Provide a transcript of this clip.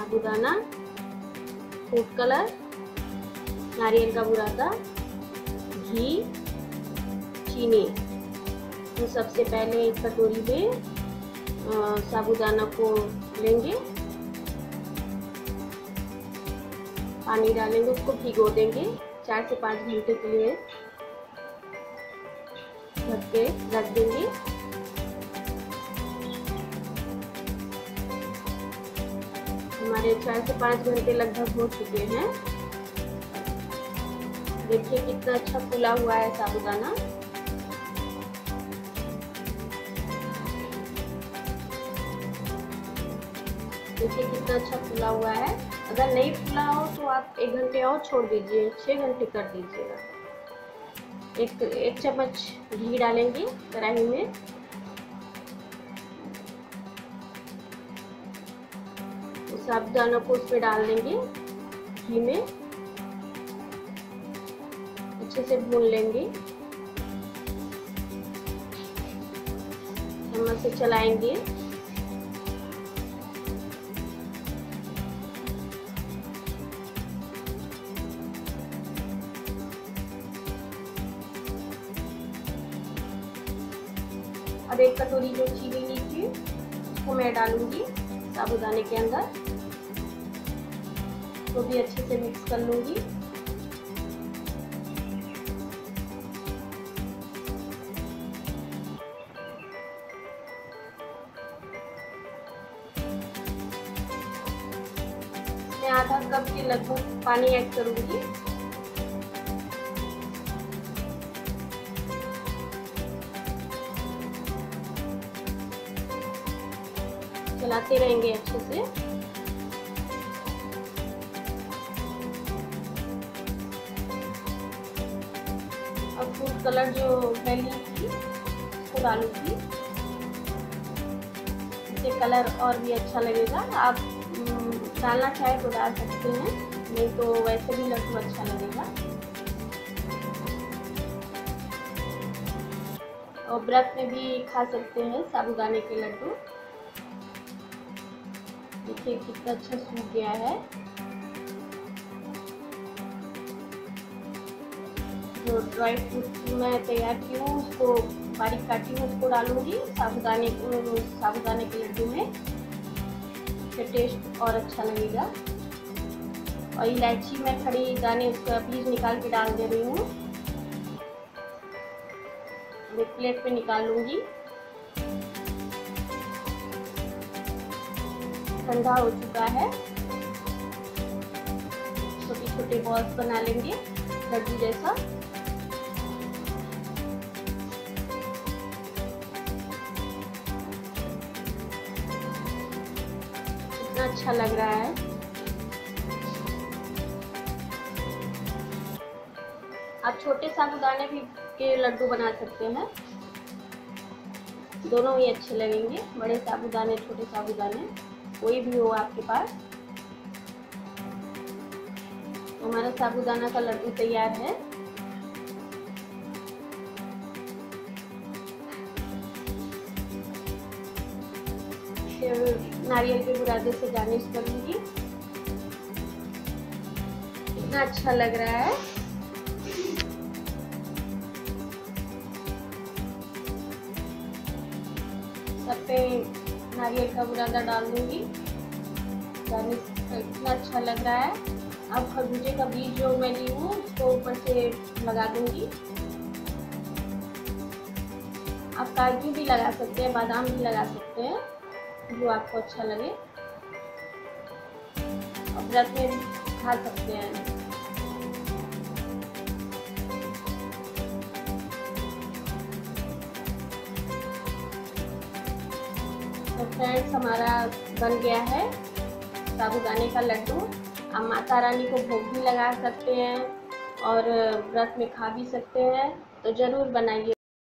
साबूदाना, food colour, नारियल का बुरादा, घी, चीनी। तो सबसे पहले एक कटोरी में साबूदाना को लेंगे, पानी डालेंगे, उसको भिगो देंगे 4 से 5 घंटे के लिए ढक के रख देंगे। हमारे 4 से 5 घंटे लगभग हो चुके हैं। देखिए कितना अच्छा फूला हुआ है साबूदाना। देखिए कितना अच्छा फूला हुआ है। अगर नहीं फूला हो तो आप 1 घंटे और छोड़ दीजिए, 6 घंटे कर दीजिएगा। एक चम्मच घी डालेंगे कढ़ाई में। साबूदाना को उसमें डाल देंगे, घी में अच्छे से भून लेंगे। चम्मच से चलाएंगे। अब 1 कटोरी जो चीनी ली थी उसको मैं डालूंगी साबूदाने के अंदर, तो भी अच्छे से मिक्स कर लूंगी। मैं आधा कप के लगभग पानी ऐड करूंगी। चलाते रहेंगे अच्छे से। अब फूड कलर जो मैं ली थी उसको डालूंगी, इससे कलर और भी अच्छा लगेगा। आप डालना चाहे तो डाल सकते हैं, नहीं तो वैसे भी लड्डू अच्छा लगेगा। और व्रत में भी खा सकते हैं साबूदाने के लड्डू। देखिए कितना अच्छा सूख गया है। जो ड्राई फ्रूट मैं तैयार की हूँ उसको बारीक काटी हूँ, उसको डालूंगी साबूदाने के लड्डू में, इससे टेस्ट और अच्छा लगेगा। और इलायची मैं खड़ी दाने उसका बीज निकाल के डाल दे रही हूँ। एक प्लेट पे निकाल लूंगी। ठंडा हो चुका है। छोटे छोटे बॉल्स बना लेंगे लड्डू जैसा। कितना अच्छा लग रहा है। आप छोटे साबूदाने भी के लड्डू बना सकते हैं, दोनों ही अच्छे लगेंगे। बड़े साबूदाने, छोटे साबूदाने, कोई भी हो आपके पास। हमारा साबूदाना का लड्डू तैयार है। फिर नारियल के बुरादे से गार्निश करूंगी। कितना अच्छा लग रहा है। सब पे नारियल का बुरादा डाल दूंगी। गार्निश इतना अच्छा लग रहा है। अब खरबूजे का बीज जो मैं ली हूँ उसको ऊपर से लगा दूंगी। आप काजू भी लगा सकते हैं, बादाम भी लगा सकते हैं, जो आपको अच्छा लगे। और व्रत में भी खा सकते हैं। तो फ्रेंड्स, हमारा बन गया है साबूदाने का लड्डू। आप माता रानी को भोग भी लगा सकते हैं और व्रत में खा भी सकते हैं। तो ज़रूर बनाइए।